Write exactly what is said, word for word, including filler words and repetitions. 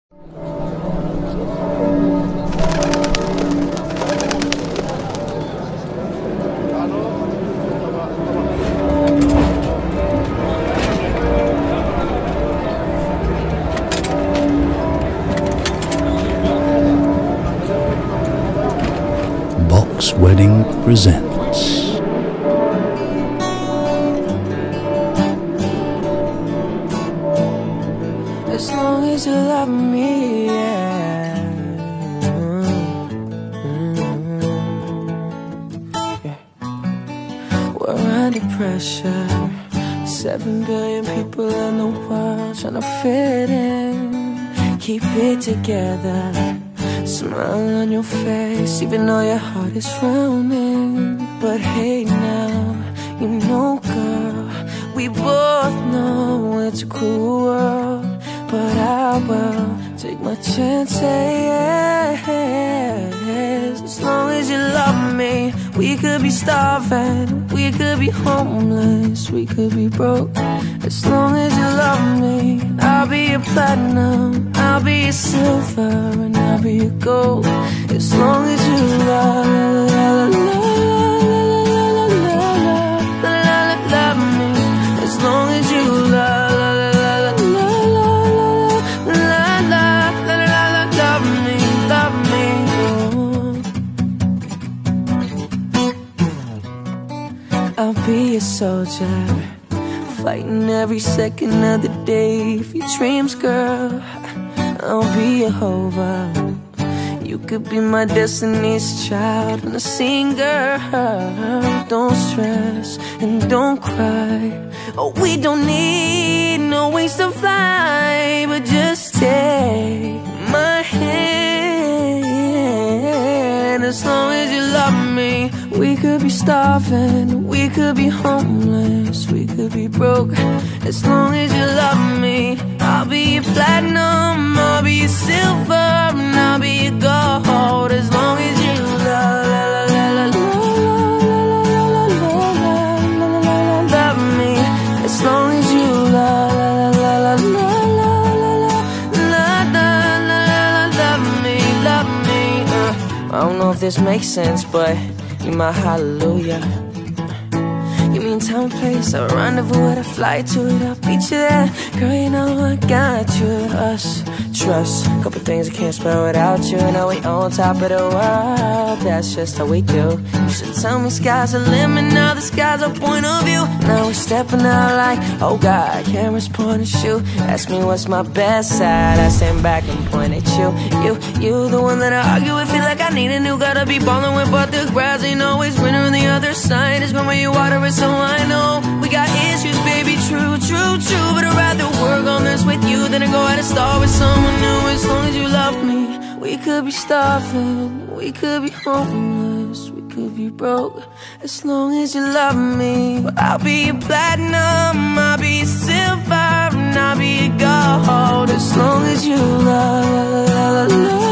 Box Wedding presents As long as you love me, yeah. Mm-hmm. Yeah. We're under pressure. Seven billion people in the world trying to fit in. Keep it together. Smile on your face, even though your heart is frowning. But hey now, you know girl, we both know it's a cruel world, but I will take my chances. As long as you love me, we could be starving, we could be homeless, we could be broke. As long as you love me, I'll be a platinum, I'll be a silver, and I'll be a gold. As long as you love, love, love, love, love, love me. As long as you love, love, love, love, love, love, love me, love me. I'll be a soldier, fighting every second of the day for your dreams, girl. I'll be a hover. You could be my destiny's child and a singer. Don't stress and don't cry. Oh, we don't need no wings to fly, but just take my hand. As long as you love me, we could be starving, we could be homeless, we could be broke. As long as you love me, I'll be a platinum, I'll be a silver, and I'll be a gold. As long as you love, love, love, love, love, love me. As long as you love, love, love, love, love, love me, love me. Uh, I don't know if this makes sense, but you're my hallelujah. Give me a time, place, a rendezvous, I'd fly to it, I'll beat you there. Girl, you know I got you, us, trust. Couple things I can't spell without you. Now we on top of the world, that's just how we do. You should tell me sky's the limit, now the sky's our point of view. Now we're stepping out like, oh God, cameras point and shoot. Ask me what's my best side, I stand back and point at you. You, you, the one that I argue with, feel like I need a new. Gotta be ballin' with, but the grass ain't always winter on the other side. It's gonna you water it, so I know we got issues, baby, true, true, true. But I'd rather work on this with you than to go out and start with someone new. As long as you love me, we could be starving, we could be homeless, we could be broke. As long as you love me, well, I'll be a platinum, I'll be a silver, and I'll be a gold. As long as you love, love, love, love.